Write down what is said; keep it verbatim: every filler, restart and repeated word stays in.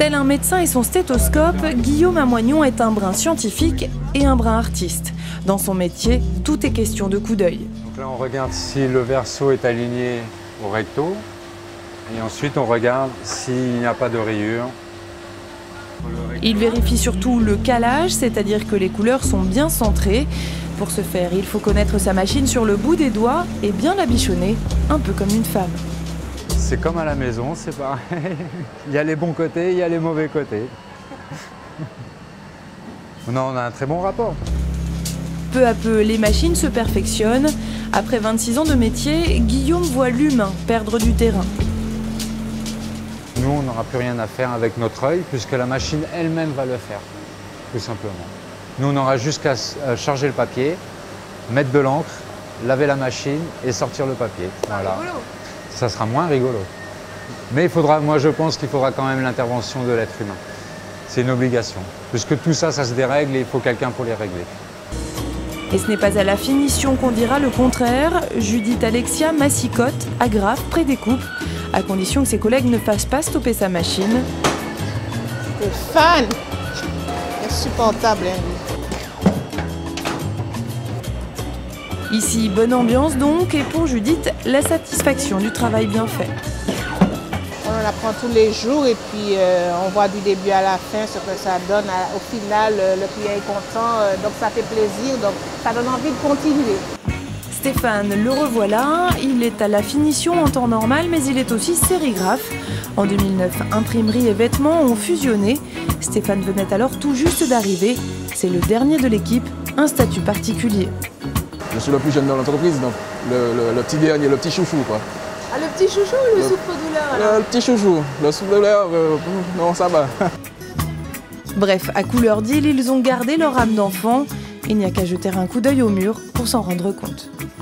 Tel un médecin et son stéthoscope, Guillaume Amoignon est un brin scientifique et un brin artiste. Dans son métier, tout est question de coup d'œil. Donc là, on regarde si le verso est aligné au recto. Et ensuite, on regarde s'il n'y a pas de rayures. Il vérifie surtout le calage, c'est-à-dire que les couleurs sont bien centrées. Pour ce faire, il faut connaître sa machine sur le bout des doigts et bien la bichonner, un peu comme une femme. C'est comme à la maison, c'est pareil. Il y a les bons côtés, il y a les mauvais côtés. Non, on a un très bon rapport. Peu à peu, les machines se perfectionnent. Après vingt-six ans de métier, Guillaume voit l'humain perdre du terrain. Nous, on n'aura plus rien à faire avec notre œil, puisque la machine elle-même va le faire, tout simplement. Nous, on aura juste qu'à charger le papier, mettre de l'encre, laver la machine et sortir le papier. Voilà. Ça sera moins rigolo. Mais il faudra, moi, je pense qu'il faudra quand même l'intervention de l'être humain. C'est une obligation, puisque tout ça, ça se dérègle et il faut quelqu'un pour les régler. Et ce n'est pas à la finition qu'on dira le contraire. Judith Alexia massicote, agrafe, prédécoupe, à condition que ses collègues ne fassent pas stopper sa machine. C'est fan, insupportable. Hein. Ici, bonne ambiance donc, et pour Judith, la satisfaction du travail bien fait. On apprend tous les jours et puis euh, on voit du début à la fin ce que ça donne. Au final, le client est content, euh, donc ça fait plaisir, donc ça donne envie de continuer. Stéphane, le revoilà, il est à la finition en temps normal, mais il est aussi sérigraphe. En deux mille neuf, imprimerie et vêtements ont fusionné. Stéphane venait alors tout juste d'arriver. C'est le dernier de l'équipe, un statut particulier. Je suis le plus jeune dans l'entreprise, donc le, le, le petit dernier, le petit chouchou, quoi. Ah, le petit chouchou ou le, le souffre-douleur? Le petit chouchou, le souffre-douleur, euh, non, ça va. Bref, à couleur d'île, ils ont gardé leur âme d'enfant. Il n'y a qu'à jeter un coup d'œil au mur pour s'en rendre compte.